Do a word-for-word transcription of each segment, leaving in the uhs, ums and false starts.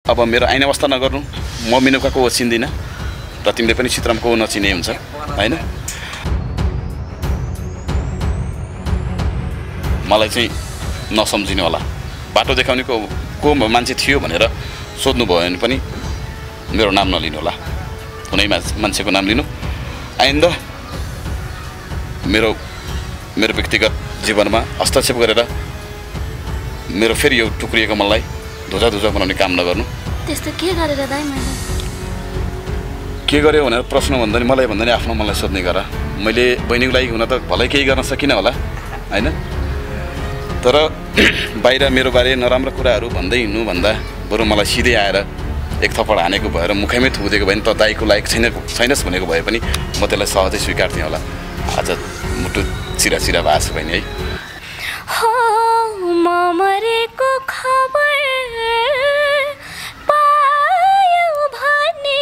अब मेरो आइने अवस्था नगर्नु म मेनुकाको चिन्दिनँ र तिमीले पनि चित्रमको नचिने हुन्छ हैन मलाई चाहिँ नसम्झिनु होला बाटो देखाउने को को मान्छे थियो भनेर सोध्नु भयो भने पनि मेरो नाम नलिनु होला कुनै मान्छेको नाम लिनु आइन्दा मेरो मेरो व्यक्तिगत जीवनमा हस्तक्षेप गरेर मेरो फेरि यो टुक्रिएको मनलाई धुजा धुजा बनाउने काम नगर्नु त्यस्तो के गरेर दाइ मैले के गर्यो भनेर प्रश्न भन्दा नि मलाई भन्दा नि आफ्नो मनलाई सोध्ने गर मैले बहिनीको लागि हुन त भलै केही गर्न सकिनँ होला हैन तर बाहिर मेरो बारे नराम्रो कुराहरू भन्दै हिँड्नु भन्दा बरु मलाई सिधै आएर एक थप्पड हानेको भएर मुखैमै थुदेको भए नि त दाइको लायक छैन छैनस् भनेको भए पनि म त्यसलाई सहजै स्वीकार्थेँ होला आज मुटु चिरा चिरा भएको छ बहिनी है हो म मरेको खबर पायो भने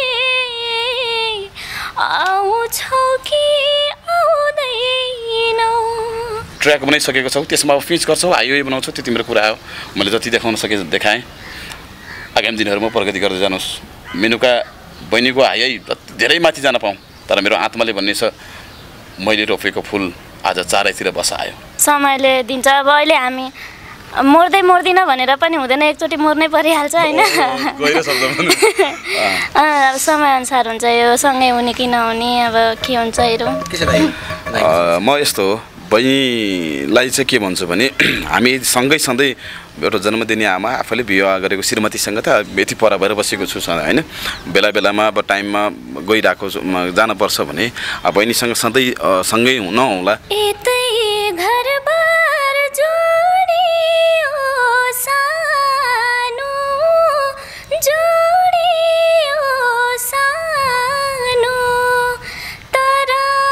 आउँछौ कि आउँदैनौ ट्र्याक बनाइसकेको छौ त्यसमा अब पिच गर्छौ हाइवे बनाउँछौ त्यो तिम्रो कुरा हो मैले जति देखाउन सके देखाएँ आगामी दिनहरूमा प्रगति गर्दै जानुहोस् मेनुका बहिनीको हाइ धेरै माथि जान पाऊँ तर मेरो आत्माले भन्ने छ मैले रोपेको फुल आज चारैतिर बसायो समयले दिन्छ अब अहिले हामी मर्दै मर्दिन भनेर पनि हुँदैन एकचोटि मर्नै परिहाल्छ हैन अब समयअनुसार हुन्छ यो सँगै हुने कि नहुने अब के हुन्छ हेरौँ म यस्तो हो बहिनीलाई चाहिँ के भन्छु भने हामी सँगै सधैँ एउटा जन्म दिने आमा आफैले विवाह गरेको श्रीमतीसँग त यति पर भएर बसेको छु हैन बेला बेलामा अब टाइममा गइरहेको जानुपर्छ भने बहिनीसँग सधैँ सँगै हुन होला यतै घरबार जोडियो सानो जोडियो सानो तर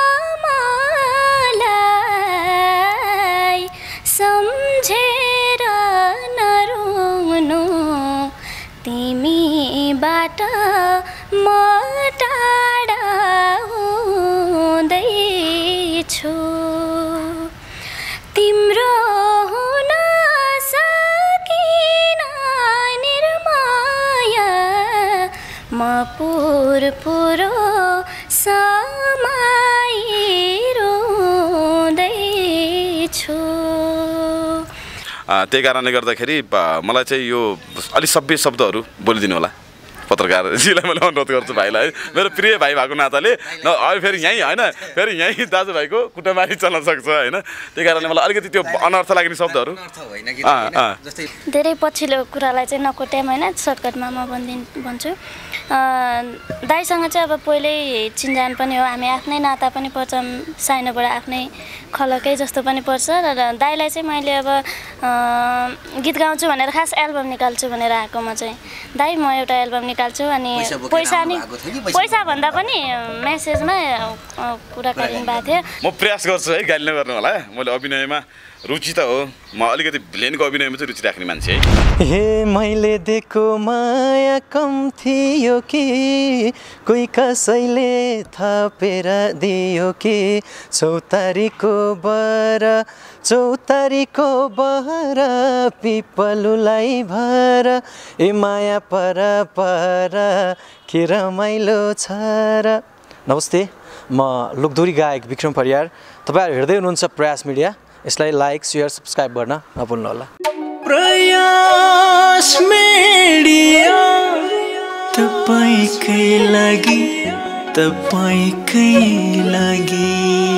मलाई सम्झेर नरुनु तिमीबाट म टाढा हुँदैछु तिम्रो हुन सकिन निर्माया म पुरपुरो समाइरुँदैछु त्यही कारणले गर्दाखेरि मलाई चाहिँ यो अलि सभ्य शब्दहरू बोलिदिनु होला पत्रकारजीलाई मैले अनुरोध गर्छु भाइलाई मेरो प्रिय भाइ भएको नाताले न अब फेरि यहीँ होइन फेरि यहीँ दाजुभाइको कुटमारी चल्न सक्छ होइन त्यही कारणले मलाई अलिकति त्यो अनर्थ लाग्ने शब्दहरू धेरै पछिल्लो कुरालाई चाहिँ नकोट्याम होइन सर्टकटमा म भनिदिन् भन्छु दाइसँग चाहिँ अब पहिल्यै चिन्जान पनि हो हामी आफ्नै नाता पनि पर्छ सानोबाट आफ्नै खलकै जस्तो पनि पर्छ र दाइलाई चाहिँ मैले अब गीत गाउँछु भनेर खास एल्बम निकाल्छु भनेर आएको म चाहिँ दाइ म एउटा एल्बम निकाल्छु अनि पैसा नि पैसा भन्दा पनि मेसेजमा कुराकानी भएको थियो म प्रयास गर्छु है गाली नगर्नु होला मैले अभिनयमा रुचि त हो म अलिकति भिलेनको अभिनयमा चाहिँ रुचि राख्ने मान्छे है हे मैले दिएको माया कम थियो कि कोही कसैले थपेर दियो कि चौतारीको बर चौतारीको बहर पिपलुलाई भर ए माया पर पर के रमाइलो छ र नमस्ते म लोकदोरी गायक विक्रम परियार तपाईहरु हेर्दै हुनुहुन्छ प्रयास मिडिया यसलाई लाइक शेयर सब्स्क्राइब गर्न नभुल्नु होला प्रयास मिडिया तपाईकै लागि तपाईकै लागि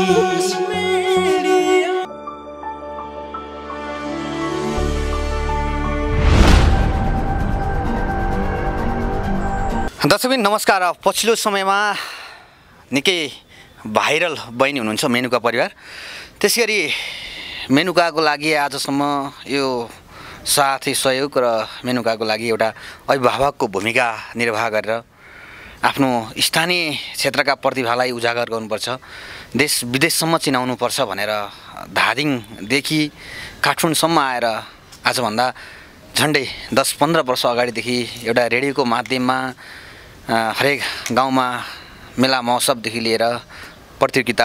दर्शकबिन नमस्कार पछिल्लो समयमा निकै भाइरल बहिनी हुनुहुन्छ मेनुका परिवार त्यसैगरी मेनुकाको लागि आजसम्म यो साथी सहयोग र मेनुकाको लागि एउटा अभिभावकको भूमिका निर्वाह गरेर आफ्नो स्थानीय क्षेत्रका प्रतिभालाई उजागर गर्नुपर्छ देश विदेशसम्म चिनाउनुपर्छ भनेर धादिङदेखि काठमाडौँसम्म आएर आजभन्दा झन्डै दस पन्ध्र वर्ष अगाडिदेखि एउटा रेडियोको माध्यममा हरेक गाउँमा मेला महोत्सवदेखि लिएर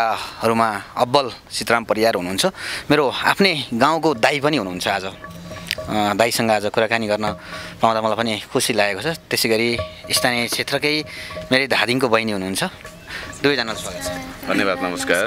प्रतियोगिताहरूमा अब्बल सीताराम परियार हुनुहुन्छ मेरो आफ्नै गाउँको दाइ पनि हुनुहुन्छ आज दाइसँग आज कुराकानी गर्न पाउँदा मलाई पनि खुसी लागेको छ। त्यसै गरी स्थानीय क्षेत्रकै मेरै धादिङको बहिनी हुनुहुन्छ, दुवैजनालाई स्वागत छ। धन्यवाद, नमस्कार।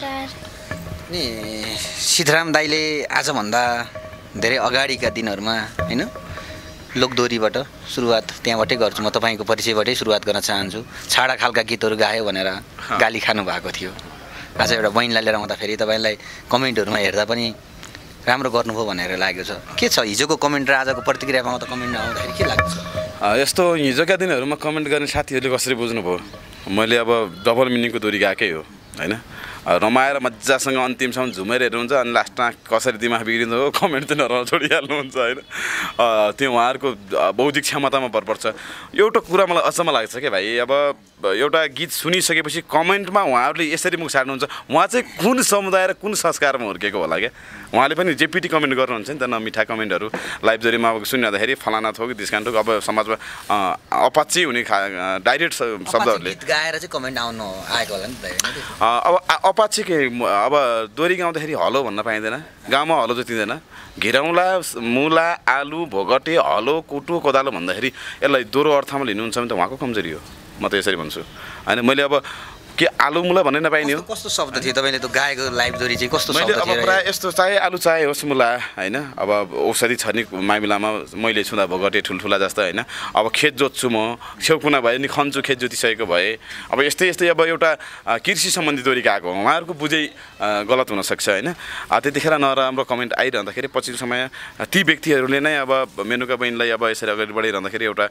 नि सिद्धराम दाइले आजभन्दा धेरै अगाडिका दिनहरूमा होइन लोकदोरीबाट सुरुवात त्यहाँबाटै गर्छु, म तपाईँको परिचयबाटै सुरुवात गर्न चाहन्छु। छाडा खालका गीतहरू गायो भनेर गाली खानु भएको थियो। आज एउटा बहिनीलाई लिएर आउँदाखेरि तपाईँलाई कमेन्टहरूमा हेर्दा पनि राम्रो गर्नुभयो भनेर लागेको छ। के छ हिजोको कमेन्ट र आजको प्रतिक्रियामा आउँदा कमेन्ट आउँदाखेरि के लाग्छ? यस्तो हिजोका दिनहरूमा कमेन्ट गर्ने साथीहरूले कसरी बुझ्नुभयो? मैले अब डबल मिनिङको दोरी गएकै हो होइन, रमाएर मजासँग अन्तिमसम्म झुमेर हेर्नुहुन्छ अनि लास्टमा कसरी दिमाग बिग्रिँदो हो कमेन्ट चाहिँ नराम्रो छोडिहाल्नुहुन्छ होइन। त्यो उहाँहरूको बौद्धिक क्षमतामा भर पर्छ। एउटा कुरा मलाई अचम्म लाग्छ क्या भाइ, अब एउटा गीत सुनिसकेपछि कमेन्टमा उहाँहरूले यसरी मुख छाड्नुहुन्छ, उहाँ चाहिँ कुन समुदाय र कुन संस्कारमा हुर्केको होला क्या। उहाँले पनि जेपिटी कमेन्ट गर्नुहुन्छ नि त, नमिठा कमेन्टहरू लाइभ जरीमा अब सुनिरहँदाखेरि फलाना थोक डिस्काउन्ट थोक, अब समाजमा अपाची हुने खा डाइरेक्ट शब्दहरूले गाएर चाहिँ कमेन्ट आउनु आएको होला नि त। अब अपाची के अब दोरी गाउँदाखेरि हलो भन्न पाइँदैन, गाउँमा हलो जोतिँदैन। घिरौँला, मुला, आलु, भोगटे, हलो, कुटु, कोदालो भन्दाखेरि यसलाई दोहोरो अर्थमा लिनुहुन्छ भने त उहाँको कमजोरी हो, म त यसरी भन्छु होइन। मैले अब के आलु मुला भन्नै नपाइने हो? कस्तो शब्द थियो तपाईँले त गाएको लाइभ दोरी चाहिँ कस्तो मैले शब्द अब थियो? प्रायः यस्तो चाहे आलु चाहे होस् मुला होइन, अब औषधि छर्ने मामिलामा मैले छुँदा भोगटे ठुल्ठुला जस्तो होइन। अब खेत जोत्छु म, छेउकुना भए नि खन्छु, खेत जोतिसकेको भए। अब यस्तै यस्तै अब एउटा कृषि सम्बन्धी दोरी गएको हो, उहाँहरूको बुझै गलत हुनसक्छ होइन। त्यतिखेर नराम्रो कमेन्ट आइरहँदाखेरि पछिल्लो समय ती व्यक्तिहरूले नै अब मेनुका बहिनीलाई अब यसरी अगाडि बढाइरहँदाखेरि एउटा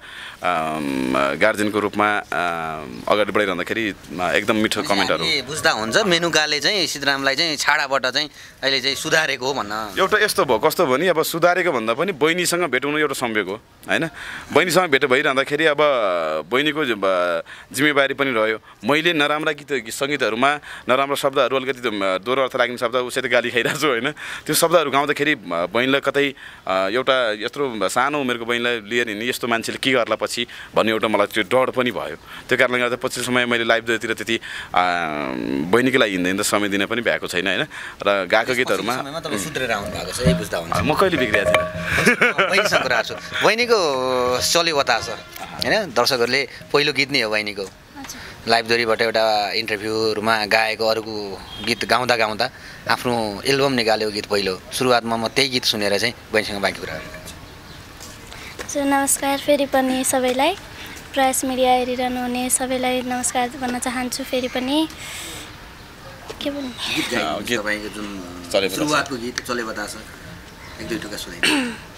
गार्जेनको रूपमा अगाडि बढाइरहँदाखेरि एकदम मिठो कमेन्टहरू बुझ्दा हुन्छ मेनुकाले चाहिँ सिद्धरामलाई चाहिँ छाडाबाट चाहिँ अहिले चाहिँ सुधारेको हो भन्न। एउटा यस्तो भयो कस्तो भयो नि, अब सुधारेको भन्दा पनि बहिनीसँग भेटाउनु एउटा संयोग हो होइन। बहिनीसँग भेट भइरहँदाखेरि अब बहिनीको जिम्मेवारी पनि रह्यो। मैले नराम्रा गीत सङ्गीतहरूमा नराम्रो शब्दहरू अलिकति दोहोरो अर्थ लाग्ने शब्द उसै त गाली खाइरहेको छु होइन। त्यो शब्दहरू गाउँदाखेरि बहिनीलाई कतै एउटा यत्रो सानो उमेरको बहिनीलाई लिएर हिँड्ने यस्तो मान्छेले के गर्ला पछि भन्ने एउटा मलाई त्यो डर पनि भयो। त्यो कारणले गर्दा पछिल्लो समय मैले लाइभतिर त्यति बहिनीको लागि हिँड्दा हिँड्दा समय दिन पनि भएको छैन होइन। र गाएको गीतहरूमा सुत्रेर आउनु भएको छ, यही बुझ्दा हुन्छ। म कहिले बिग्रिएको थिएन, बहिनीसँग कुरा गर्छु। बहिनीको चल्यो बता छ होइन, दर्शकहरूले पहिलो गीत नै हो बहिनीको। लाइभ दोरीबाट एउटा इन्टरभ्यूहरूमा गाएको अरूको गीत गाउँदा गाउँदा आफ्नो एल्बम निकालेको गीत पहिलो। सुरुवातमा म त्यही गीत सुनेर चाहिँ बहिनीसँग बाँकी कुरा गर्छु। नमस्कार फेरि पनि सबैलाई, प्रयास मिडिया हेरिरहनु हुने सबैलाई नमस्कार भन्न चाहन्छु। फेरि पनि के भन्ने तपाईँको जुन सुरुवातको गीत चले बताछ एक दुई टुका सुनाइ।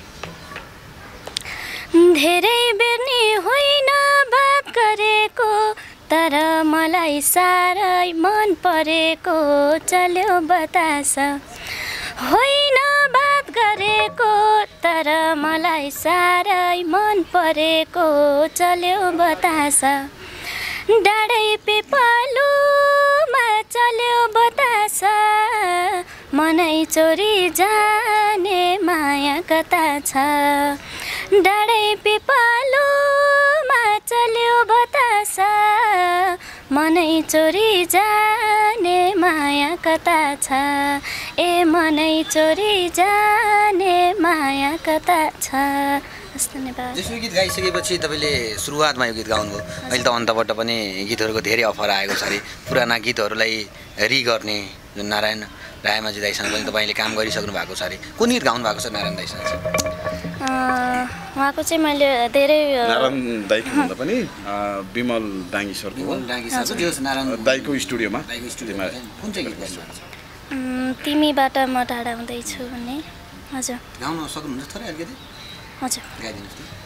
धेरै बेर नि होइन बात गरेको, तर मलाई साह्रै मन परेको चल्यो बतास। होइन बात गरेको, तर मलाई साह्रै मन परेको चल्यो बतास। डाँडै पेपालुमा चल्यो बतास, मनै चोरी जाने माया कता छ। डाँडै पेपालुमा चल्यो बतास, मनै चोरी जाने माया कता छ। ए मनै चोरी जाने माया कता छ। धन्यवाद। यसो गीत गाइसकेपछि तपाईँले सुरुवातमा यो गीत गाउनुभयो, अहिले त अन्तबाट पनि गीतहरूको धेरै अफर आएको छ अरे। पुराना गीतहरूलाई रि गर्ने जुन नारायण रायमाझी दाइसँग पनि तपाईँले काम गरिसक्नु भएको छ अरे। कुन गीत गाउनु भएको छ नारायण दाइसँग चाहिँ? उहाँको चाहिँ मैले धेरै नारायण दाइको भन्दा पनि विमल डाङ्गी सरको दाइको स्टुडियोमा कुन चाहिँ गीत गाउनु? तिमीबाट म टाढा हुँदैछु भन्ने। हजुर गाउन सक्नुहुन्छ थोरै अलिकति? हजुर गाइदिनुहोस् न।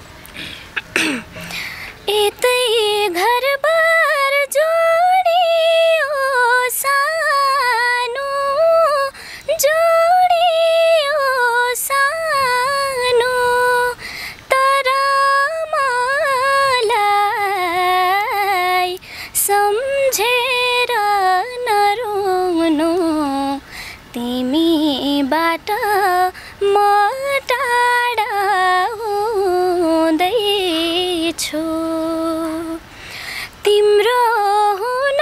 यतै घरबार जोडियो सानो, जोडियो सानो, तर मलाई सम्झेर नरुनु। तिमीबाट म टाढा हुँदैछु, तिम्रो हुन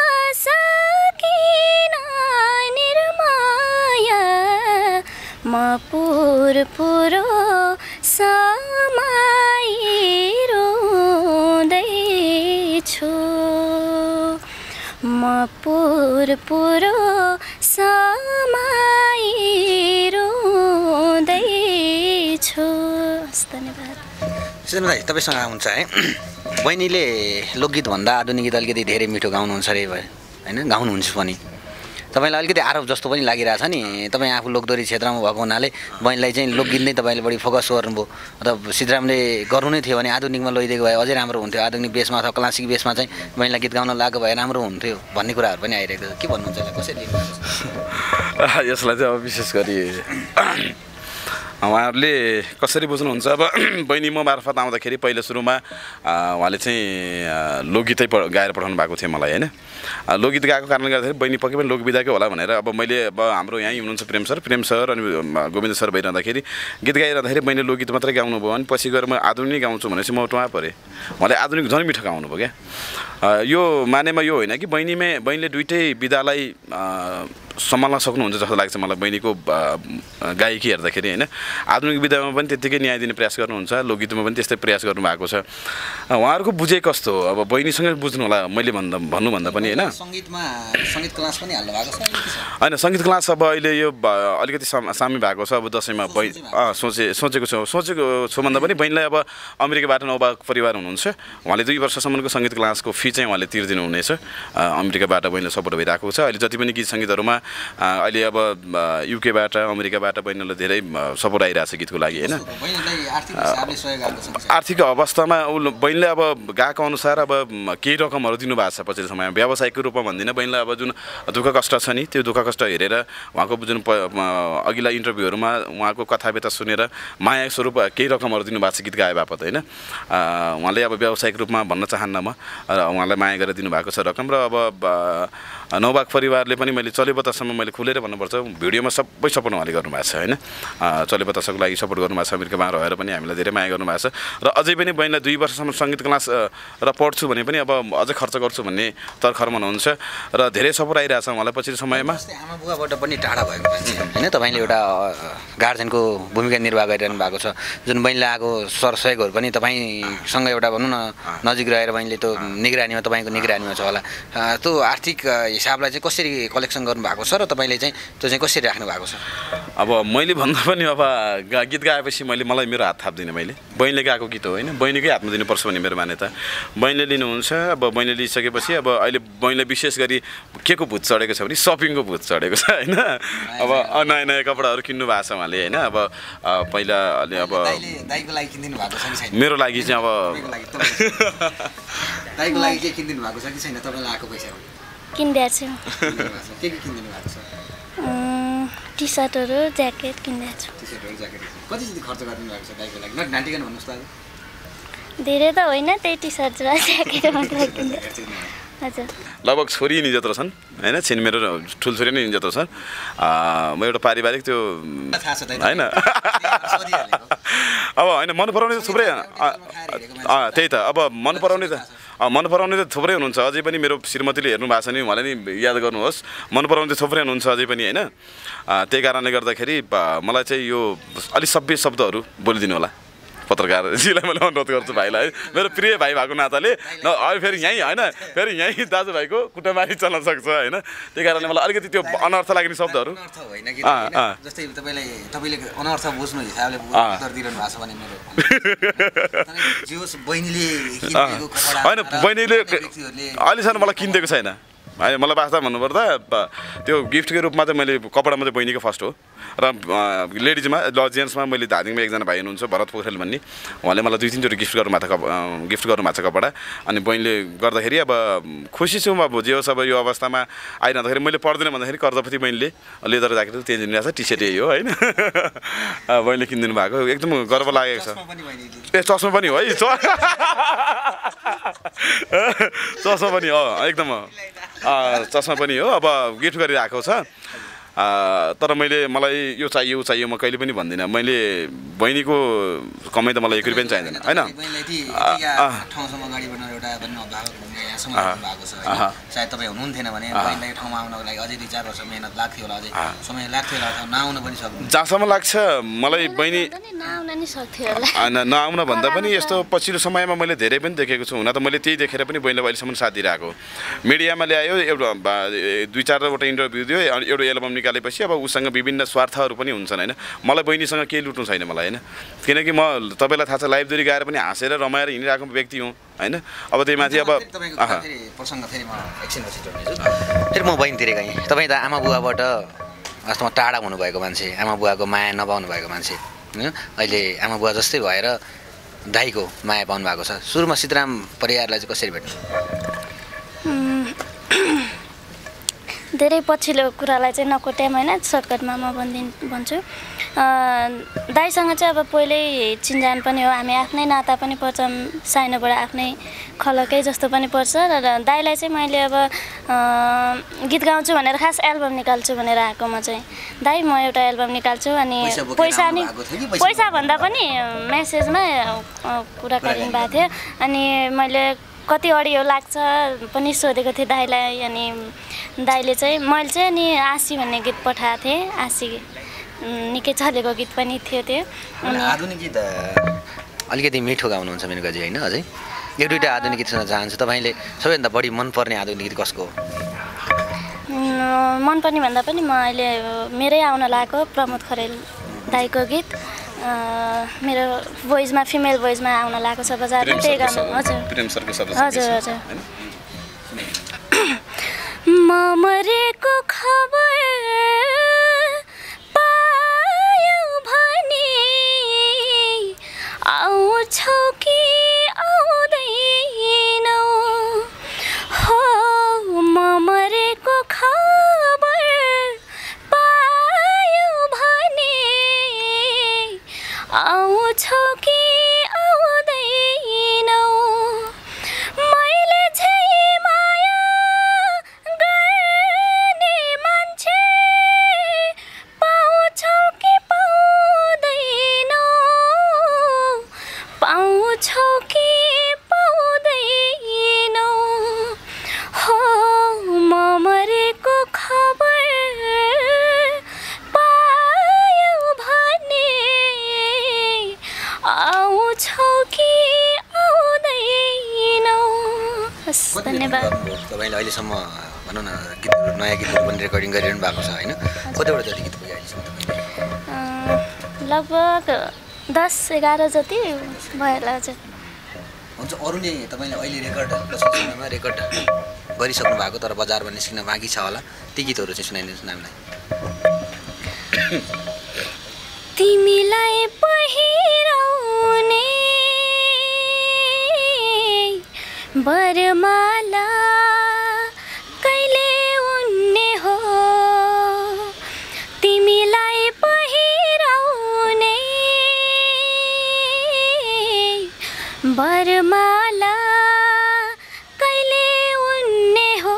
सकिन निर्माया। म पुर पुरो समाइरहँदैछु म पुर पुरो समाइरहँदैछु। धन्यवाद। सुन भाइ तपाईँसँग हुन्छ है, बहिनीले लोकगीतभन्दा आधुनिक गीत अलिकति धेरै मिठो गाउनुहुन्छ अरे होइन, गाउनुहुन्छ पनि। तपाईँलाई अलिकति आरोप जस्तो पनि लागिरहेछ नि, तपाईँ आफू लोकदोरी क्षेत्रमा भएको हुनाले बहिनीलाई चाहिँ लोकगीत नै तपाईँले बढी फोकस गर्नुभयो र सिद्धरामले गर्नु नै थियो भने आधुनिकमा लैदिएको भए अझै राम्रो हुन्थ्यो, आधुनिक बेसमा अथवा क्लासिक बेसमा चाहिँ बहिनीलाई गीत गाउन लागेको भए राम्रो हुन्थ्यो भन्ने कुराहरू पनि आइरहेको छ। के भन्नुहुन्छ कसरी लिनुहुन्छ यसलाई चाहिँ अब विशेष गरी उहाँहरूले कसरी बुझ्नुहुन्छ? अब बहिनी म मार्फत आउँदाखेरि पहिलो सुरुमा उहाँले चाहिँ लोकगीतै गाएर पठाउनु भएको थियो मलाई होइन। लोकगीत गाएको कारणले गर्दाखेरि बहिनी पक्कै पनि लोकविधाकै होला भनेर अब मैले अब हाम्रो यहीँ हुनुहुन्छ प्रेम सर प्रेम सर अनि गोविन्द सर भइरहँदाखेरि गीत गाइरहँदाखेरि बहिनीले लोकगीत मात्रै गाउनु भयो अनि पछि गएर म आधुनिक गाउँछु भनेपछि म टुवा परेँ। उहाँले आधुनिक झन् मिठो गाउनु भयो क्या। यो मानेमा यो होइन कि बहिनीमै बहिनीले दुइटै विधालाई सम्हाल्न सक्नुहुन्छ जस्तो लाग्छ मलाई बहिनीको गायकी हेर्दाखेरि होइन। आधुनिक विधामा पनि त्यत्तिकै न्याय दिने प्रयास गर्नुहुन्छ, लोकगीतमा पनि त्यस्तै प्रयास गर्नुभएको छ। उहाँहरूको बुझे कस्तो हो अब बहिनीसँगै बुझ्नु होला मैले भन्दा भन्नुभन्दा पनि होइन। सङ्गीतमा सङ्गीत क्लास पनि हाल्नु भएको छ होइन, सङ्गीत क्लास अब अहिले यो अलिकति सामी भएको छ। अब दसैँमा बहिनी सोचे सोचेको छु सोचेको छु भन्दा पनि बहिनीलाई अब अमेरिकाबाट नवभाग परिवार हुनुहुन्छ, उहाँले दुई वर्षसम्मको सङ्गीत क्लासको फी चाहिँ उहाँले तिर्दिनु हुनेछ। अमेरिकाबाट बहिनीलाई सपोर्ट भइरहेको छ। अहिले जति पनि गीत सङ्गीतहरूमा अहिले अब युकेबाट अमेरिकाबाट बहिनीलाई धेरै सपोर्ट आइरहेको छ गीतको लागि होइन। आर्थिक अवस्थामा उ बहिनीले अब गएको अनुसार अब केही रकमहरू दिनुभएको छ पछिल्लो समयमा। व्यावसायिकको रूपमा भन्दिनँ, बहिनीलाई अब जुन दुःख कष्ट छ नि त्यो दुःख कष्ट हेरेर उहाँको जुन अघिल्ला इन्टरभ्यूहरूमा उहाँको कथाव्यथा सुनेर माया स्वरूप केही रकमहरू दिनुभएको छ गीत गाए बापत होइन। उहाँले अब व्यावसायिक रूपमा भन्न चाहन्न म, र उहाँलाई माया गरेर दिनुभएको छ रकम। र अब नवभाग परिवारले पनि मैले चले बतासम्म मैले खुलेर भन्नुपर्छ भिडियोमा सबै सपोर्ट उहाँले गर्नुभएको छ होइन। चले बतासको लागि सपोर्ट गर्नुभएको छ, अमेरिकामा रहेर पनि हामीलाई धेरै माया गर्नुभएको छ। र अझै पनि बहिनीलाई दुई वर्षसम्म सङ्गीत क्लास र पढ्छु भने पनि अब अझै खर्च गर्छु भन्ने तर्खरमा हुनुहुन्छ र धेरै सपोर्ट आइरहेछ उहाँलाई पछिल्लो समयमा। आमा बुवाबाट पनि टाढा भएको मान्छे होइन, तपाईँले एउटा गार्जेनको भूमिका निर्वाह गरिरहनु भएको छ। जुन बहिनीलाई आएको सरसहयोगहरू पनि तपाईँसँग एउटा भनौँ न नजिक रहेर बहिनीले त्यो निगरानीमा तपाईँको निगरानीमा छ होला। त्यो आर्थिक हिसाबलाई चाहिँ कसरी कलेक्सन गर्नुभएको छ र तपाईँले चाहिँ त्यो चाहिँ कसरी राख्नु भएको छ? अब मैले भन्दा पनि अब गीत गाएपछि मैले मलाई मेरो हात थाप्दिनँ, मैले बहिनीले गाएको गीत हो होइन, बहिनीकै हातमा दिनुपर्छ भन्ने मेरो मान्यता। बहिनीले लिनुहुन्छ, अब बहिनीले लिइसकेपछि अब अहिले बहिनीलाई विशेष गरी के को भूत चढेको छ भने सपिङको भूत चढेको छ होइन। अब नयाँ नयाँ कपडाहरू किन्नु भएको छ उहाँले होइन। अब पहिला अलि अब मेरो लागि चाहिँ अब किनिदिएको छु टी सर्टहरू ज्याकेट किनिदिएको छु। धेरै त होइन, त्यही टी सर्ट र ज्याकेट मात्र किनिदिएको छु। हजुर लगभग छोरी नि जत्रो छन् होइन, छिन मेरो ठुल्छोरी नै जत्रो छन्। म एउटा पारिवारिक त्यो होइन अब होइन मन पराउने थुप्रै त्यही त अब मन पराउने त मन पराउने त थुप्रै हुनुहुन्छ। अझै पनि मेरो श्रीमतीले हेर्नु भएको छ नि उहाँले नि याद गर्नुहोस्, मन पराउने त थुप्रै हुनुहुन्छ अझै पनि होइन। त्यही कारणले गर्दाखेरि मलाई चाहिँ यो अलिक सभ्य शब्दहरू बोलिदिनु होला पत्रकारजीलाई मैले अनुरोध गर्छु भाइलाई, मेरो प्रिय भाइ भएको नाताले। न अहिले फेरि यहीँ होइन, फेरि यहीँ दाजुभाइको कुटामारी चल्न सक्छ होइन। त्यही कारणले मलाई अलिकति त्यो अनर्थ लाग्ने शब्दहरू जस्तै तपाईँलाई तपाईँले अनर्थ बुझ्नु हिसाबले उत्तर दिइरहनु भएको छ भने मेरो होइन, बहिनीले अहिलेसम्म मलाई किनिदिएको छैन होइन। मलाई वास्तव भन्नुपर्दा त्यो गिफ्टको रूपमा चाहिँ मैले कपडा मात्रै बहिनीको फर्स्ट हो। र लेडिजमा ल जेन्ट्समा मैले धादिङमा एकजना भाइ हुनुहुन्छ भरत पोखरेल भन्ने, उहाँले मलाई दुई तिनचोटि गिफ्ट गर्नुभएको छ गिफ्ट गर्नुभएको छ कपडा। अनि बहिनीले गर्दाखेरि अब खुसी छु म, अब जे होस् अब यो अवस्थामा आइरहँदाखेरि मैले पर्दैन भन्दाखेरि कर्जपति बहिनीले लेदर ज्याकेट चेन्ज हुनिरहेको छ, टी सर्ट यही हो होइन। बहिनीले किनिदिनु भएको एकदम गर्व लागेको छ। ए चस्मा पनि हो है, चस्मा पनि हो एकदम चस्मा पनि हो। अब गिफ्ट गरिरहेको छ तर मैले मलाई यो चाहियो चाहियो म कहिले पनि भन्दिनँ। मैले बहिनीको कमाइ त मलाई एक रुपियाँ पनि चाहिँदैन होइन। सायद तपाईँ हुनुहुन्थेन भने बहिनीलाई यो ठाउँमा आउनको लागि अझै दुई चार वर्ष मेहनत लाग्थ्यो होला, अझै समय लाग्थ्यो होला, नआउन पनि सक्नु जहाँसम्म लाग्छ मलाई बहिनी नआउन नि सक्थ्यो होला। नआउन भन्दा पनि यस्तो पछिल्लो समयमा मैले धेरै पनि देखेको छु। हुन त मैले त्यही देखेर पनि बहिनीलाई अहिलेसम्म साथ दिइरहेको। मिडियामा ल्यायो एउटा दुई चारवटा इन्टरभ्यू दियो, एउटा एल्बम निकालेपछि अब उसँग विभिन्न स्वार्थहरू पनि हुन्छन् होइन। मलाई बहिनीसँग केही लुट्नु छैन मलाई होइन, किनकि म तपाईँलाई थाहा छ लाइभदोरी गाएर पनि हाँसेर रमाएर हिँडिरहेको व्यक्ति हुँ होइन। अब त्यही माथि अब प्रसङ्ग फेरि म एकछिनपछि जोड्नेछु। फेरि म बहिनीतिर गएँ। तपाईँ त आमा बुवाबाट वास्तवमा टाढा हुनुभएको मान्छे, आमा बुवाको माया नपाउनु भएको मान्छे होइन। अहिले आमा बुवा जस्तै भएर दाइको माया पाउनु भएको छ। सुरुमा सीताराम परिवारलाई चाहिँ कसरी भेट्नु? धेरै पछिल्लो कुरालाई चाहिँ नकोट्याम होइन, सर्टकटमा म भनिदिन् भन्छु। दाइसँग चाहिँ अब पहिल्यै चिन्जान पनि हो, हामी आफ्नै नाता पनि पर्छौँ, सानोबाट आफ्नै खलकै जस्तो पनि पर्छ। र दाइलाई चाहिँ मैले अब गीत गाउँछु भनेर खास एल्बम निकाल्छु भनेर आएको म चाहिँ। दाइ म एउटा एल्बम निकाल्छु अनि पैसा नि पैसा भन्दा पनि मेसेजमा कुराकानी भएको थियो। अनि मैले कति अडियो लाग्छ पनि सोधेको थिएँ दाइलाई। अनि दाइले चाहिँ मैले चाहिँ नि आसी भन्ने गीत पठाएको थिएँ। आसी निकै चलेको गीत पनि थियो त्यो। अनि आधुनिक गीत अलिकति मिठो गाउनुहुन्छ मेनुकाजी होइन? अझै एक दुईवटा आधुनिक गीत सुन्न चाहन्छु। तपाईँले सबैभन्दा बढी मनपर्ने आधुनिक गीत कसको हो? मनपर्ने भन्दा पनि म अहिले मेरै आउन लागेको प्रमोद खरेल दाइको गीत मेरो भोइसमा फिमेल भोइसमा आउन लागेको छ बजारमा, त्यही गाउनु। हजुर हजुर हजुर। म मरेको खबर पायो भने आउँछौ कि आउँदैनौ हो, म मरेको खबर पायो भने आउँछौ कि आउँदैनौ, मैले चाहिँ माया गर्ने मान्छे पाउँछौ कि पाउँदैनौ, पाउँछौ कि पाउँदैनौ हो, म मरेको खबर पायो भने आउँछौ कि आउँदैनौ। हस्, धन्यवाद। तपाईँले अहिलेसम्म भनौँ न गीतहरू नयाँ गीतहरू पनि रेकर्डिङ गरिरहनु भएको छ होइन? कतिवटा जति गीत पुग्यो अहिलेसम्म? लगभग दस एघार जति भयो होला। हजुर हुन्छ। अरूले तपाईँले अहिले रेकर्ड समयमा रेकर्ड गरिसक्नु भएको तर बजारमा निस्किन बाँकी छ होला, ती गीतहरू चाहिँ सुनाइदिनुहोस् न हामीलाई। तिमीलाई पहिराउने बरमाला कहिले उन्ने हो, तिमीलाई पहिराउने बरमाला कहिले उन्ने हो,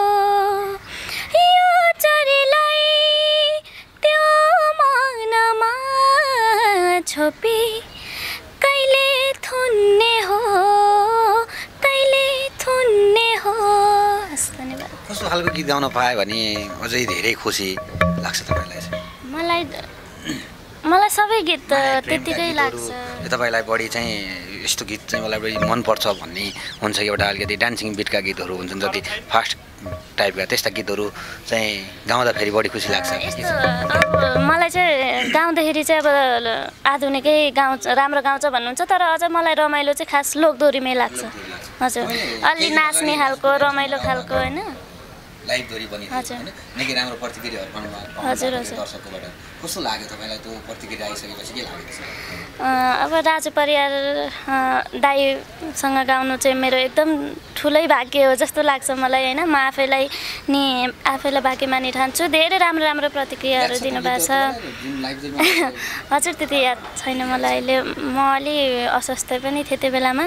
यो चरीलाई त्यो मनमा छोपी कहिले थुन्ने हो, कहिले थुन्ने हो। धन्यवाद। कस्तो खालको गीत गाउन पायो भने अझै धेरै खुसी लाग्छ तपाईँलाई चाहिँ? मलाई मलाई सबै गीत त्यतिकै लाग्छ। तपाईँलाई बढी चाहिँ यस्तो गीत चाहिँ मलाई बढी मनपर्छ भन्ने हुन्छ कि एउटा अलिकति डान्सिङ बिटका गीतहरू हुन्छन्, जति फास्ट टाइपका त्यस्ता गीतहरू चाहिँ गाउँदाखेरि बढी खुसी लाग्छ? यस्तो अब मलाई चाहिँ गाउँदाखेरि चाहिँ अब आधुनिकै गाउँछ राम्रो गाउँछ भन्नुहुन्छ, तर अझ मलाई रमाइलो चाहिँ खास लोकदोरीमै लाग्छ। हजुर, अलि नाच्ने खालको रमाइलो खालको होइन। लाइभ दोरी पनि हैन, निकै राम्रो प्रतिक्रियाहरू पाउनुभएको हजुर हजुर। दर्शकबाट कस्तो लाग्यो तपाईँलाई त्यो प्रतिक्रिया आइसकेपछि? के लाग्यो? अब राजु परियार दाइसँग गाउनु चाहिँ मेरो एकदम ठुलै भाग्य हो जस्तो लाग्छ मलाई होइन। म आफैलाई नि आफैलाई भाग्य मानि ठान्छु। धेरै राम्रो राम्रो प्रतिक्रियाहरू दिनुभएको छ। हजुर, त्यति याद छैन मलाई अहिले। म अलि अस्वस्थ पनि थिएँ त्यो बेलामा,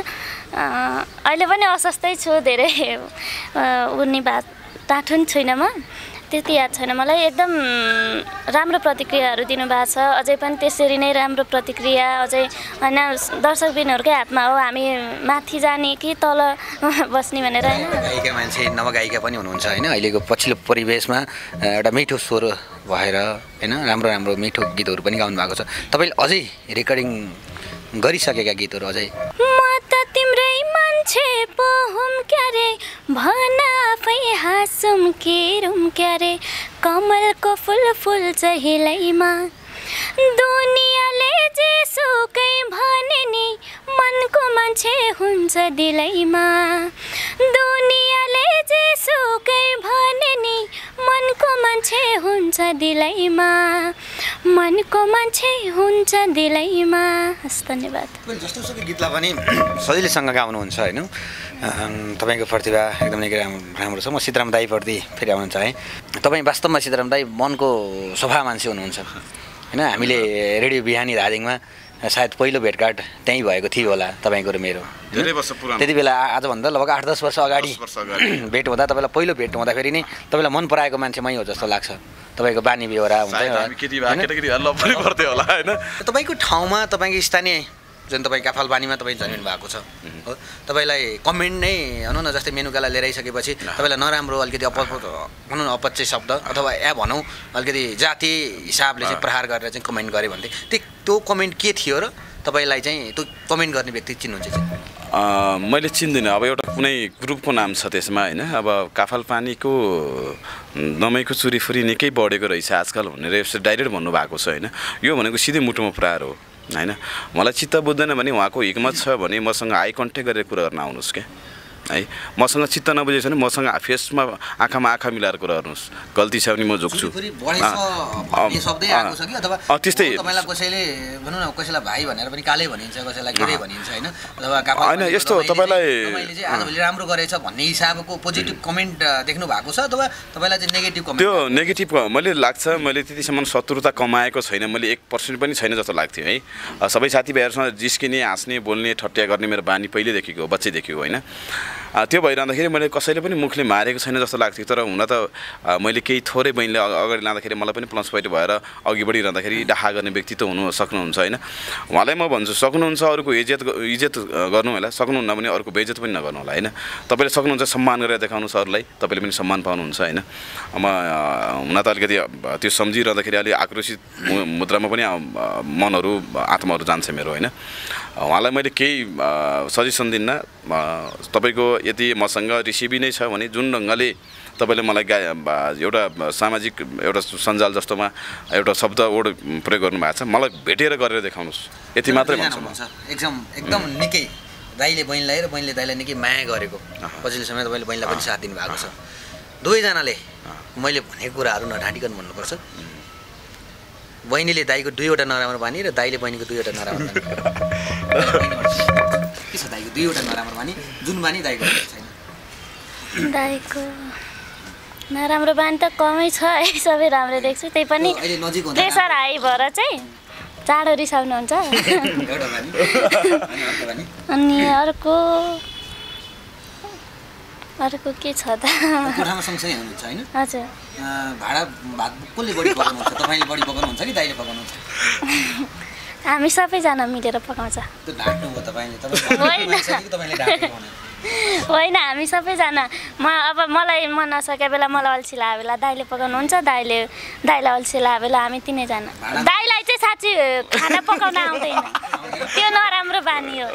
अहिले पनि अस्वस्थै छु। धेरै उर्नी भात टाठुन छुइनँ म, त्यति याद छैन मलाई। एकदम राम्रो प्रतिक्रियाहरू दिनुभएको छ, अझै पनि त्यसरी नै राम्रो प्रतिक्रिया अझै होइन दर्शकबिनहरूकै हातमा हो हामी माथि जाने कि तल बस्ने भनेर होइन। गायिका मान्छे नवगायिका पनि हुनुहुन्छ होइन, अहिलेको पछिल्लो परिवेशमा एउटा मिठो स्वर भएर होइन राम्रो राम्रो मिठो गीतहरू पनि गाउनु भएको छ। तपाईँले अझै रेकर्डिङ गरिसकेका गीतहरू अझै? म त तिम्रै मान्छे पो हुम क्यारे भन आफै हाँसुम के रुम क्यारे कमलको फुल फुल चहिलैमा दुनियाँले जेसुकै भने नि मनको मान्छे हुन्छ दिलैमा दुनियाँले जेसुकै भने नि मनको मान्छे हुन्छ दिलैमा मनको मान्छे हुन्छ दिलैमा। हस् धन्यवाद। जस्तो सुकै गीतलाई पनि सजिलैसँग गाउनुहुन्छ होइन, तपाईँको प्रतिभा एकदम निकै राम्रो छ। म सीताराम दाईप्रति फेरि आउन चाहेँ। तपाईँ वास्तवमा सीताराम दाई मनको सफा मान्छे हुनुहुन्छ होइन। हामीले रेडियो बिहानी धादिङमा सायद पहिलो भेटघाट त्यहीँ भएको थियो होला तपाईँको र मेरो, धेरै वर्ष पुरानो। त्यति बेला आजभन्दा लगभग आठ दस वर्ष अगाडि भेट हुँदा तपाईँलाई पहिलो भेट हुँदाखेरि नै तपाईँलाई मन पराएको मान्छे मै हो जस्तो लाग्छ। तपाईँको बानी बेहोरा हुन्छ, तपाईँको ठाउँमा तपाईँको स्थानीय जुन तपाईँ काफलबानीमा तपाईँ जन्मिनु भएको छ हो, तपाईँलाई कमेन्ट नै भनौँ न जस्तै मेनुकालाई लिएर आइसकेपछि तपाईँलाई नराम्रो अलिकति अप भनौँ न अपच्य शब्द अथवा या भनौँ अलिकति जाति हिसाबले चाहिँ प्रहार गरेर चाहिँ कमेन्ट गऱ्यो भने त्यो त्यो कमेन्ट के थियो र तपाईँलाई चाहिँ त्यो कमेन्ट गर्ने व्यक्ति चिन्नुहुन्छ चाहिँ? मैले चिन्दिनँ। अब एउटा कुनै ग्रुपको नाम छ त्यसमा होइन। अब काफलपानीको दमाईको चुरीफुरी निकै बढेको रहेछ आजकल भनेर यसो डाइरेक्ट भन्नुभएको छ होइन। यो भनेको सिधै मुटुमा प्रहार हो होइन। मलाई चित्त बुझ्दैन भने उहाँको हिक्मत छ भने मसँग आई कन्ट्याक्ट गरेर कुरा गर्न आउनुहोस् क्या है। मसँग चित्त नबुझेछ भने मसँग फेसमा आँखामा आँखा मिलाएर कुरा गर्नुहोस्, गल्ती छ भने म झुक्छु। त्यस्तै कसैले भनौँ न कसैलाई भाइ भनेर पनि कालै भनिन्छ, कसैलाई गिरै भनिन्छ होइन। होइन यस्तो तपाईँलाई आजभोलि राम्रो गरेछ भन्ने हिसाबको पोजिटिभ कमेन्ट देख्नु भएको छ अथवा तपाईँलाई चाहिँ नेगेटिभ कमेन्ट? त्यो नेगेटिभ मैले लाग्छ मैले त्यतिसम्म शत्रुता कमाएको छैन, मैले एक पर्सेन्ट पनि छैन जस्तो लाग्थ्यो है। सबै साथीभाइहरूसँग जिस्किने हाँस्ने बोल्ने ठट्टिया गर्ने मेरो बानी पहिल्यैदेखिको हो, बच्चैदेखिको होइन। त्यो भइरहँदाखेरि मैले कसैले पनि मुखले मारेको छैन जस्तो लाग्थ्यो। तर हुन त मैले केही थोरै बहिनीले अगाडि लाँदाखेरि मलाई पनि प्लस पोइन्ट भएर अघि बढिरहँदाखेरि डाहा गर्ने व्यक्ति त हुनु सक्नुहुन्छ होइन। उहाँलाई म भन्छु सक्नुहुन्छ अरूको इज्जत इज्जत गर्नु होला, सक्नुहुन्न भने अरूको बेइज्जत पनि नगर्नु होला होइन। तपाईँले सक्नुहुन्छ सम्मान गरेर देखाउनुहोस् अरूलाई, तपाईँले पनि सम्मान पाउनुहुन्छ होइन। म हुन त अलिकति त्यो सम्झिरहँदाखेरि अलिक आक्रोशित मुद्रामा पनि मनहरू आत्माहरू जान्छ मेरो होइन। उहाँलाई मैले केही सजेसन दिन्न। तपाईँको यदि मसँग रिसिभी नै छ भने जुन ढङ्गले तपाईँले मलाई गा एउटा सामाजिक एउटा सञ्जाल जस्तोमा एउटा शब्द वर्ड प्रयोग गर्नुभएको छ, मलाई भेटेर गरेर देखाउनुहोस् यति मात्रै भन्छु म। एकदम एकदम निकै दाइले बहिनीलाई र बहिनीले दाइलाई निकै माया गरेको पछिल्लो समय तपाईँले बहिनीलाई पनि साथ दिनुभएको छ। दुवैजनाले मैले भनेको कुराहरू नढाँटिकन भन्नुपर्छ। बहिनीले दाइको दुईवटा नराम्रो बानी र दाइले बहिनीको दुईवटा नराम्रो बानी के छ? दाइको दुईवटा नराम्रो बानी जुन बानी दाइको छैन? दाइको नराम्रो बानी त कमै छ है, सबै राम्रो देख्छु। त्यही पनि प्रेसर हाई भएर चाहिँ चाँडो रिसाउनुहुन्छ। अनि अर्को अर्को के छ त? कोठामा सँगसँगै हुनुहुन्छ होइन? हजुर। भाडा भात कसले बढी पकाउनुहुन्छ? तपाईँले बढी पकाउनुहुन्छ कि दाइले पकाउनुहुन्छ? हामी सबैजना मिलेर पकाउँछ। त्यो ढाक्नु हो तपाईँले? तपाईँले ढाक्नु होइन, हामी सबैजना। म अब मलाई मन नसके बेला मलाई अल्छी लागेको बेला दाइले पकाउनुहुन्छ, दाइले दाइलाई अल्छी लागेको बेला हामी तिनैजना। दाइलाई चाहिँ साँच्ची खाना पकाउन आउँदैन, त्यो नराम्रो बानी हो।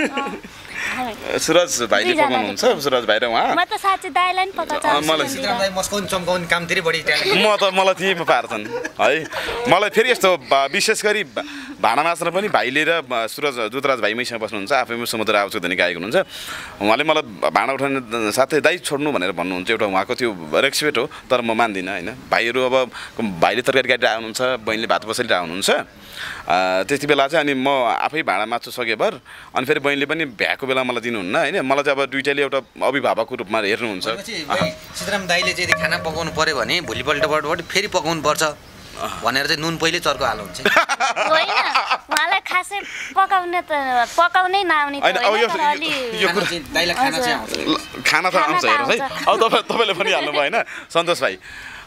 सुरज भाइले पकाउनुहुन्छ? सुरज भाइ र उहाँ? म त साँच्ची दाइलाई नि पकाउँछ। मलाई सीतारामलाई मस्काउन चम्काउने काम धेरै बढी म त मलाई त्यहीमा पार्छन् है। मलाई फेरि यस्तो विशेष गरी भाँडा माझ्न पनि भाइले र सुरज दुतराज भाइ मैसँग बस्नुहुन्छ, आफैमा समुद्र आउँछ धनी गाएको हुनुहुन्छ। उहाँले मलाई भाँडा उठाउने साथै दाइ छोड्नु भनेर भन्नुहुन्छ, एउटा उहाँको त्यो रेस्पेक्ट हो। तर म मान्दिनँ होइन। भाइहरू अब भाइले तरकारी काटेर आउनुहुन्छ, बहिनीले भात बसेर आउनुहुन्छ, त्यति बेला चाहिँ अनि म आफै भाँडा माझ्छु सकेभर, अनि फेरि बहिनीले पनि भ्याएको बेला मलाई दिनुहुन्न होइन। मलाई चाहिँ अब दुइटाले एउटा अभिभावकको रूपमा हेर्नुहुन्छ। सीताराम दाइले चाहिँ खाना पकाउनु पर्यो भने भोलिपल्टबाट फेरि पकाउनु पर्छ भनेर चाहिँ नुन पहिले चर्को हाल्नुहुन्छ? होइन, उहाँलाई खासै पकाउन त पकाउनै नआउने खाना त आउँछ हेर्नुहोस् है। अब तपाईँ तपाईँले पनि हाल्नुभयो होइन सन्तोष भाइ।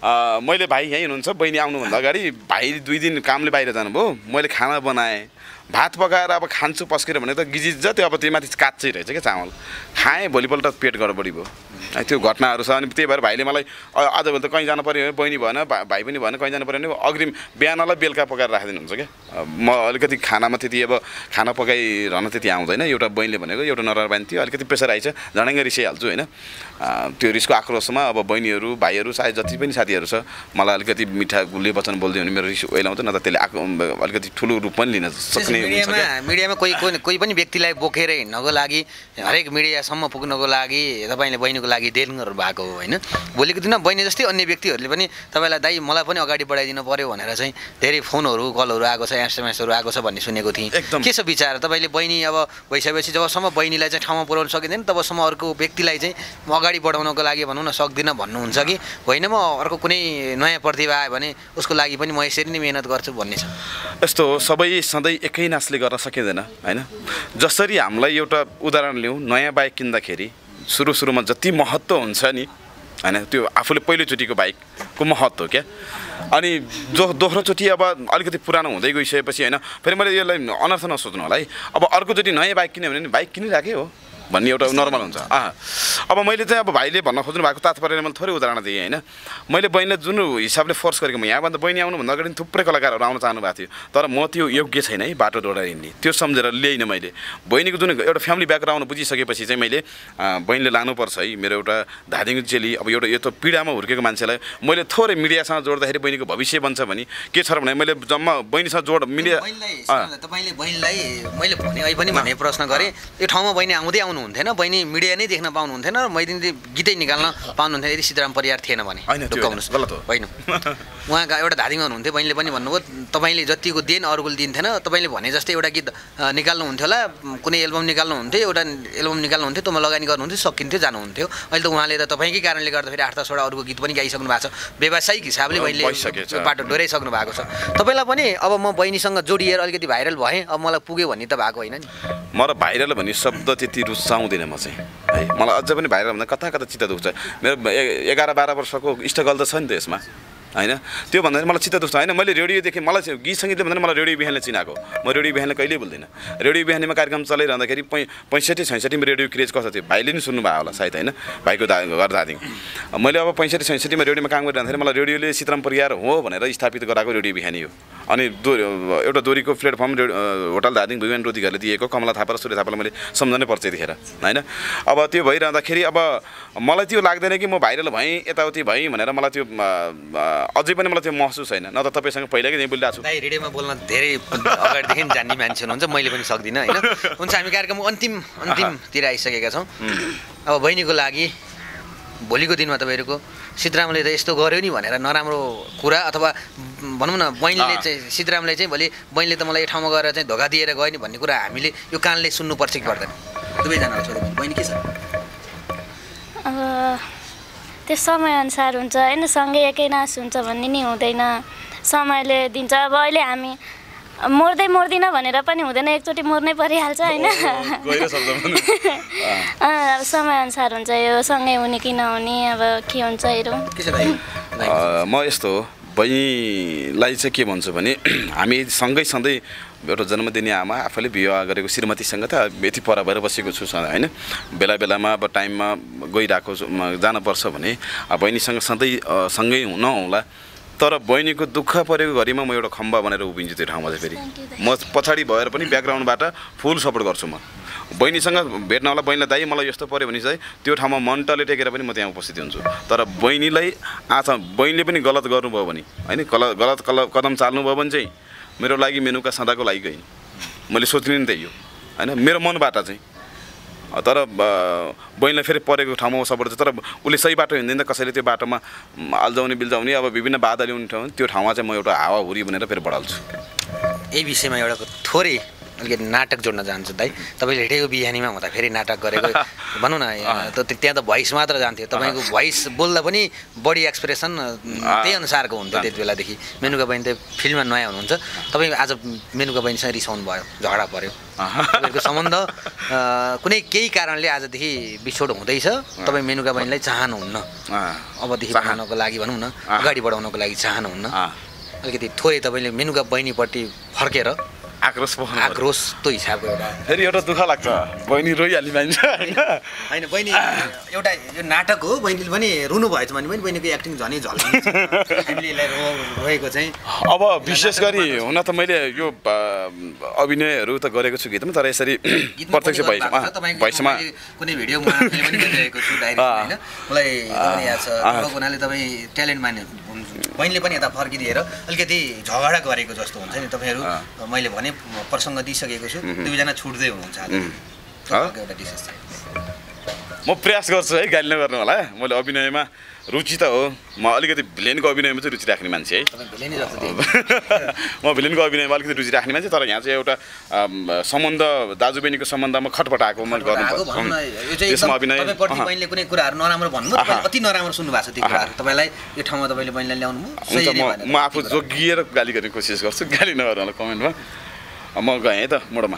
मैले भाइ यहीँ हुनुहुन्छ बहिनी आउनुभन्दा अगाडि भाइ दुई दिन कामले बाहिर जानुभयो मैले खाना बनाएँ भात पकाएर अब खान्छु पस्केर भने त गिजिज त्यो अब त्यो माथि काच्चै रहेछ क्या चामल खाएँ भोलिपल्ट पेट गडबडी भयो त्यो घटनाहरू छ अनि त्यही भएर भाइले मलाई आजभोलि त कहीँ जानु पऱ्यो भने बहिनी भएन भाइ पनि भएन कहीँ जानु पऱ्यो भने अग्रिम बिहानलाई बेलुका पकाएर राखिदिनुहुन्छ क्या म अलिकति खानामा त्यति अब खाना पकाइरहन त्यति आउँदैन एउटा बहिनीले भनेको एउटा नराम्रो बानी थियो अलिकति प्रेसर आइछ झडङ्ग रिसाइहाल्छु होइन त्यो रिसको आक्रोशमा अब बहिनीहरू भाइहरू सायद जति पनि साथीहरू छ मलाई अलिकति मिठा गुल्ले वचन बोल्दियो भने मेरो रिस ओइलाउँछ न त त्यसले अलिकति ठुलो रूप पनि लिन सक्ने मिडियामा मिडियामा कोही कोही पनि व्यक्तिलाई बोकेर हिँड्नको लागि हरेक मिडियासम्म पुग्नको लागि तपाईँले बहिनीको लागि देनहरू भएको हो होइन भोलिको दिनमा बहिनी जस्तै अन्य व्यक्तिहरूले पनि तपाईँलाई दाइ मलाई पनि अगाडि बढाइदिनु पर्यो भनेर चाहिँ धेरै फोनहरू कलहरू आएको छ एसएमएसहरू आएको छ भन्ने सुनेको थिएँ के छ विचार तपाईँले बहिनी अब भइसकेपछि जबसम्म बहिनीलाई चाहिँ ठाउँमा पुर्याउन सकिँदैन तबसम्म अर्को व्यक्तिलाई चाहिँ म अगाडि बढाउनको लागि भनौँ न सक्दिनँ भन्नुहुन्छ कि होइन म अर्को कुनै नयाँ प्रतिभा आयो भने उसको लागि पनि म यसरी नै मेहनत गर्छु भन्ने छ यस्तो सबै सधैँ एकै नासले गर्न सकिँदैन होइन जसरी हामीलाई एउटा उदाहरण लिउँ नयाँ बाइक किन्दाखेरि सुरु सुरुमा जति महत्त्व हुन्छ नि होइन त्यो आफूले पहिलोचोटिको बाइकको महत्त्व क्या अनि जो दोस्रोचोटि अब अलिकति पुरानो हुँदै गइसकेपछि होइन फेरि मैले यसलाई अनर्थ नसोच्नु होला है अब अर्कोचोटि नयाँ बाइक किन्यो भने बाइक किनिराखेँ हो भन्ने एउटा नर्मल हुन्छ अँ अब मैले चाहिँ अब भाइले भन्न खोज्नु भएको तात्पर्यले मैले थोरै उदाहरण दिएँ होइन मैले बहिनीलाई जुन हिसाबले फोर्स गरेको म यहाँभन्दा बहिनी आउनुभन्दा अगाडि थुप्रै कलाकारहरू आउन चाहनु भएको थियो तर म त्यो योग्य छैन है बाटो डोडाएर हिँड्ने त्यो सम्झेर ल्याइनँ मैले बहिनीको जुन एउटा फ्यामिली ब्याकग्राउन्ड बुझिसकेपछि चाहिँ मैले बहिनीले लानुपर्छ है मेरो एउटा धादिङ चेली अब एउटा यो त पीडामा हुर्केको मान्छेलाई मैले थोरै मिडियासँग जोड्दाखेरि बहिनीको भविष्य बन्छ भने के छ भने मैले जम्मा बहिनीसँग जोड मिडिया तपाईँले बहिनीलाई मैले भने अहिले पनि भन्ने प्रश्न गरेँ यो ठाउँमा बहिनी आउँदै आउनु हुन्थेन बहिनी मिडिया नै देख्न पाउनुहुन्थेन र मैले गीतै निकाल्न पाउनुहुन्थेन यदि सिद्धराम परियार थिएन भने ढुक्काउनुहोस् गलत हो होइन उहाँका एउटा धादिङमा हुनुहुन्थ्यो बहिनीले पनि भन्नुभयो तपाईँले जतिको देन अरूले दिन्थेन तपाईँले भने जस्तै एउटा गीत निकाल्नुहुन्थ्यो होला कुनै एल्बम निकाल्नुहुन्थ्यो एउटा एल्बम निकाल्नुहुन्थ्यो त्यसमा लगानी गर्नुहुन्थ्यो सकिन्थ्यो जानुहुन्थ्यो अहिले त उहाँले त तपाईँकै कारणले गर्दाखेरि आठ दसवटा अरूको गीत पनि गाइसक्नु भएको छ व्यावसायिक हिसाबले बहिनीले बाटो डोराइसक्नु भएको छ तपाईँलाई पनि अब म बहिनीसँग जोडिएर अलिकति भाइरल भएँ अब मलाई पुग्यो भन्ने त भएको होइन नि म र भाइरल भन्ने शब्द त्यति रुचाउँदिनँ म चाहिँ है मलाई अझै पनि भाइरल भन्दा कता कता चित्त दुख्छ मेरो एघार बाह्र वर्षको स्ट्रगल त छ नि त यसमा होइन त्यो भन्दा मलाई चित्त दुख्छ होइन मैले रेडियोदेखि मलाई गीत सङ्गीतले भन्दा मलाई रेडियो बिहानले चिनाएको म रेडियो बिहानले कहिल्यै बोल्दिनँ रेडियो बिहानीमा कार्यक्रम चलाइरहँदाखेरि पै पैँसठी छैसठीमा रेडियो क्रेज कस्तो थियो भाइले नि सुन्नुभयो होला सायद होइन भाइको दा घर दादिङ मैले अब पैँसठी छैसठीमा रेडियोमा काम गरिरहँदाखेरि मलाई रेडियोले सीताराम परियार हो भनेर स्थापित गराएको रेडियो बिहानी हो अनि दो एउटा दोरीको प्लेटफर्म होटल धादिङ भुवन रोतीघरले दिएको कमला थापा र सूर्य थापालाई मैले सम्झनै पर्छ यतिखेर होइन अब त्यो भइरहँदाखेरि अब मलाई त्यो लाग्दैन कि म भाइरल भएँ यताउति भएँ भनेर मलाई त्यो अझै पनि मलाई त्यो महसुस छैन न त तपाईँसँग पहिलाकै चाहिँ बोलिरहेको छु दाइ रेडियोमा बोल्न धेरै अगाडिदेखि जान्ने मान्छे हुनुहुन्छ मैले पनि सक्दिनँ होइन हुन्छ हामी कार्यक्रम अन्तिम अन्तिमतिर आइसकेका छौँ अब बहिनीको लागि भोलिको दिनमा तपाईँहरूको सिद्धरामले त यस्तो गर्यो नि भनेर नराम्रो कुरा अथवा भनौँ न बहिनीले चाहिँ सिद्धरामले चाहिँ भोलि बहिनीले त मलाई यो ठाउँमा गएर चाहिँ धोका दिएर गयो नि भन्ने कुरा हामीले यो कानले सुन्नुपर्छ कि पर्दैन दुवैजना छोरी बहिनी के छ अब त्यो समयअनुसार हुन्छ होइन सँगै एकै नास हुन्छ भन्ने नि हुँदैन समयले दिन्छ अब अहिले हामी मर्दै मर्दिनँ भनेर पनि हुँदैन एकचोटि मर्नै परिहाल्छ होइन अब समयअनुसार हुन्छ यो सँगै हुने कि नहुने अब के हुन्छ हेरौँ म यस्तो हो बहिनीलाई चाहिँ के भन्छु भने हामी सँगै सधैँ एउटा जन्म दिने आमा आफैले विवाह गरेको श्रीमतीसँग त यति पर भएर बसेको छु होइन बेला बेलामा अब टाइममा गइरहेको जानुपर्छ भने बहिनीसँग सधैँ सँगै नहोला तर बहिनीको दुःख परेको घडीमा म एउटा खम्बा भनेर उभिन्छु त्यो ठाउँमा चाहिँ फेरि म पछाडि भएर पनि ब्याकग्राउन्डबाट फुल सपोर्ट गर्छु म बहिनीसँग भेट्न होला बहिनीलाई दाइ मलाई यस्तो पऱ्यो भने चाहिँ त्यो ठाउँमा मन्टले टेकेर पनि म त्यहाँ उपस्थित हुन्छु तर बहिनीलाई आज बहिनीले पनि गलत गर्नुभयो भने होइन गलत कदम चाल्नुभयो भने चाहिँ मेरो लागि मेनुका सदाको लागि गएँ मैले सोच्ने नि त्यही हो होइन मेरो मनबाट चाहिँ तर बहिनीलाई फेरि परेको ठाउँमा सपोर्ट छ तर उसले सही बाटो हिँड्दैन कसैले त्यो बाटोमा अल्झाउने बिल्झाउने अब विभिन्न बाधा ल्याउने ठाउँ त्यो ठाउँमा चाहिँ म एउटा हावाहुरी भनेर फेरि बढाल्छु यही विषयमा एउटा थोरै अलिकति नाटक जोड्न चाहन्छु दाइ। तपाईँले हिँडेको बिहानीमा हुँदाखेरि नाटक गरेको भनौँ न, त्यहाँ त भोइस मात्र जान्थ्यो, तपाईँको भोइस बोल्दा पनि बडी एक्सप्रेसन त्यही अनुसारको हुन्थ्यो त्यति बेलादेखि। मेनुका बहिनी त फिल्ममा नयाँ हुनुहुन्छ, तपाईँ आज मेनुका बहिनीसँग रिसाउनु भयो, झगडा पऱ्यो, तपाईँहरूको सम्बन्ध कुनै केही कारणले आजदेखि बिछोड हुँदैछ, तपाईँ मेनुका बहिनीलाई चाहनुहुन्न, अबदेखि बढाउनको लागि भनौँ न, अगाडि बढाउनको लागि चाहनुहुन्न, अलिकति थोरै तपाईँले मेनुका बहिनीपट्टि फर्केर आक्रोश आक्रोश त्यो हिसाबको एउटा फेरि एउटा दुःख लाग्छ, बहिनी रोइहाली मान्छ होइन होइन बहिनी एउटा यो नाटक हो, बहिनीले पनि रुनु भएछ भने पनि बहिनीको एक्टिङ झनै झल्किन्छ, हामीले यसलाई रो रोएको चाहिँ। अब विशेष गरी हुन त मैले यो अभिनयहरू त गरेको छु गीतमा, तर यसरी प्रत्यक्ष भइसमा भइसमा कुनै भिडियोमा आफूले पनि गरिरहेको छु डाइरेक्ट होइन, मलाई याद छ भएको हुनाले तपाईँ ट्यालेन्ट माने बहिनीले पनि यता फर्किदिएर अलिकति झगडा गरेको जस्तो हुन्छ नि। तपाईँहरू मैले भने प्रसङ्ग दिइसकेको छु, दुईजना छुट्दै हुनुहुन्छ एउटा डिसेस चाहिँ। म प्रयास गर्छु है गाली नगर्नु होला, मैले अभिनयमा रुचि त हो, म अलिकति भिलेनको अभिनयमा चाहिँ रुचि राख्ने मान्छे है, म भिलेनको अभिनयमा अलिकति रुचि राख्ने मान्छे। तर यहाँ चाहिँ एउटा सम्बन्ध दाजुबहिनीको सम्बन्धमा खटपट आएको मैले गर्नु त्यसमा अभिनय बहिनीले कुनै कुराहरू नराम्रो भन्नु अति नराम्रो सुन्नु भएको छ त्यो कुराहरू तपाईँलाई यो ठाउँमा तपाईँले बहिनीलाई ल्याउनु हुन्छ, म आफू जोगिएर गाली गर्ने कोसिस गर्छु, गाली नगर्नु होला कमेन्टमा। म गएँ त मोडमा।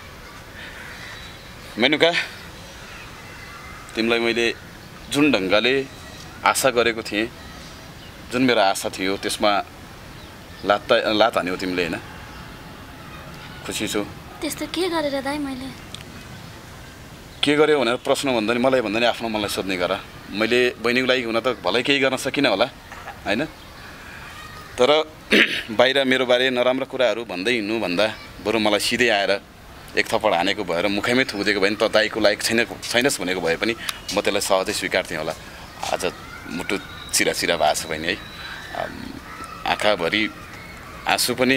मेनुका तिमीलाई मैले जुन ढङ्गले आशा गरेको थिएँ, जुन मेरो आशा थियो त्यसमा लात लात हान्यौ तिमीले होइन, खुसी छु। त्यस्तो के गरेर दाइ मैले के गर्यो भनेर प्रश्न भन्दा नि मलाई भन्दा नि आफ्नो मनलाई सोध्ने गर। मैले बहिनीको लागि हुन त भलै केही गर्न सकिनँ होला होइन, तर बाहिर मेरो बारे नराम्रो कुराहरू भन्दै हिँड्नु भन्दा बरु मलाई सिधै आएर एक थप्पड हानेको भएर मुखैमै थुकिदिएको भए नि त दाइको लायक छैन छैनस् भनेको भए पनि म त्यसलाई सहजै स्वीकार्थेँ होला। आज मुटु चिरा चिरा भएको छ बहिनी है, आँखाभरि आँसु पनि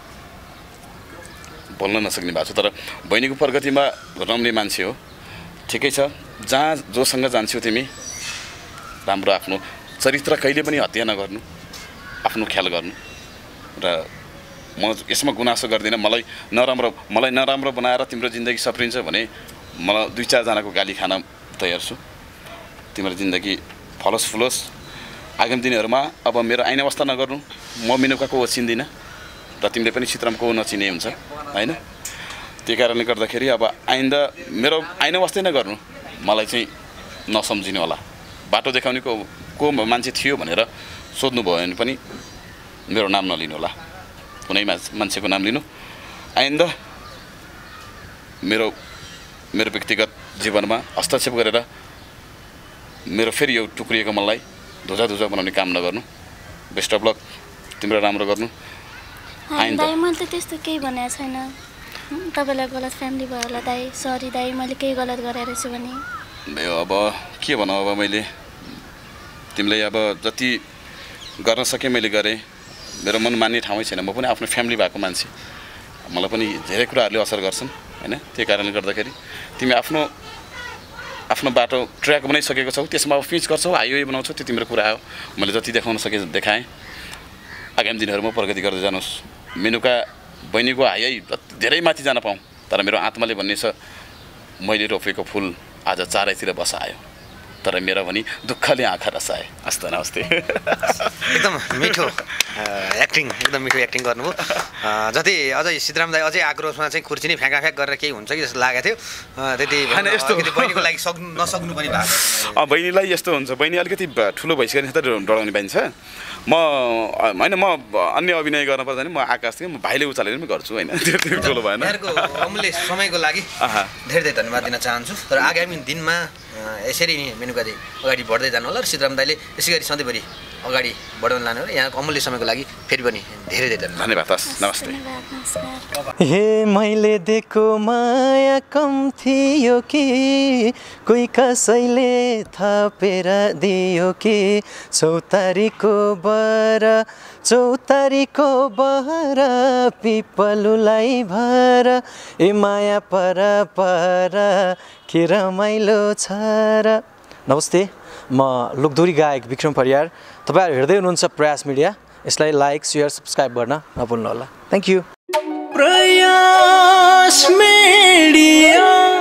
बोल्न नसक्ने भएको छ, तर बहिनीको प्रगतिमा रम्ने मान्छे हो, ठिकै छ। जहाँ जोसँग जान्छौ तिमी राम्रो आफ्नो चरित्र कहिले पनि हत्या नगर्नु, आफ्नो ख्याल गर्नु। र म यसमा गुनासो गर्दिनँ, मलाई नराम्रो मलाई नराम्रो बनाएर तिम्रो जिन्दगी सप्रिन्छ भने मलाई दुई चारजनाको गाली खान तयार छु। तिम्रो जिन्दगी फलोस् फुलोस्। आगामी दिनहरूमा अब मेरो आइना अवस्था नगर्नु, म मेनुकाको चिन्दिनँ र तिमीले पनि चित्रमको नचिने हुन्छ होइन। त्यही कारणले गर्दाखेरि अब आइन्दा मेरो आइना अवस्था नगर्नु, मलाई चाहिँ नसम्झिनु होला। बाटो देखाउनेको को मान्छे थियो भनेर सोध्नुभयो भने पनि मेरो नाम नलिनु होला, कुनै मान्छेको नाम लिनु। आइन्दा मेरो मेरो व्यक्तिगत जीवनमा हस्तक्षेप गरेर मेरो फेरि यो टुक्रिएको मनलाई धुजा धुजा बनाउने काम नगर्नु। बेस्ट अफ लक, तिम्रो राम्रो गर्नु। आइन्दा मैले त त्यस्तो केही भनेको छैन, तपाईँलाई गलत फ्यामिली भयो होला दाइ, सरी दाइ, मैले केही गलत गरेर छु भने। अब के भनौँ, अब मैले तिमीलाई अब जति गर्न सकेँ मैले गरेँ। मेरो मन मान्ने ठाउँै छैन, म पनि आफ्नो फ्यामिली भएको मान्छे, मलाई पनि धेरै कुराहरूले असर गर्छन् होइन। त्यही कारणले गर्दाखेरि तिमी आफ्नो आफ्नो बाटो ट्र्याक बनाइसकेको छौ, त्यसमा अब पिच गर्छौ, हाइवे बनाउँछौ, त्यो तिम्रो कुरा हो। मैले जति देखाउन सकेँ देखाएँ। आगामी दिनहरूमा प्रगति गर्दै जानुहोस्। मेनुका बहिनीको हाई धेरै माथि जान पाऊँ, तर मेरो आत्माले भन्ने छ मैले रोपेको फुल आज चारैतिर बसायो, तर मेरो पनि दुःखले आँखा रसाए। हस्त नमस्ते। एकदम मिठो एक्टिङ, एकदम मिठो एक्टिङ गर्नुभयो। जति अझै सिद्धराम दाइ अझै आक्रोशमा चाहिँ खुर्ची नै फ्याँकाफ्याँक गरेर केही हुन्छ कि जस्तो लागेको थियो। त्यति यस्तो बहिनीको लागि सक्नु नसक्नु पनि भएको छ। बहिनीलाई यस्तो हुन्छ, बहिनी अलिकति ठुलो भइसक्यो त डराउने बहिनी छ। म होइन, म अन्य अभिनय गर्न पर्दैन, म आकाश थिएँ, म भाइले उचालेर पनि गर्छु होइन, त्यो ठुलो भएन। यहाँको अमूल्य समयको लागि धेरै धेरै धन्यवाद दिन चाहन्छु। तर आगामी दिनमा यसरी नै मेनुकाजी अगाडि बढ्दै जानु होला र सिद्धराम दाइले यसै गरी सधैँभरि अगाडि बढाउन लानु होला। यहाँको अमूल्य समयको लागि फेरि पनि धेरै धेरै धन्यवाद। धन्यवाद, हस्, नमस्ते। हे मैले दिएको माया कम थियो कि कोही कसैले थपेर दियो कि चौतारीको बर चौतारीको बहर पिपलुलाई भर ए माया पर पर के रमाइलो छ र। नमस्ते, म लोकदोरी गायक विक्रम परियार। तपाईँहरू हेर्दै हुनुहुन्छ प्रयास मिडिया। यसलाई लाइक, सेयर, सब्सक्राइब गर्न नभुल्नुहोला। Thank you. प्रयास मास मेडिया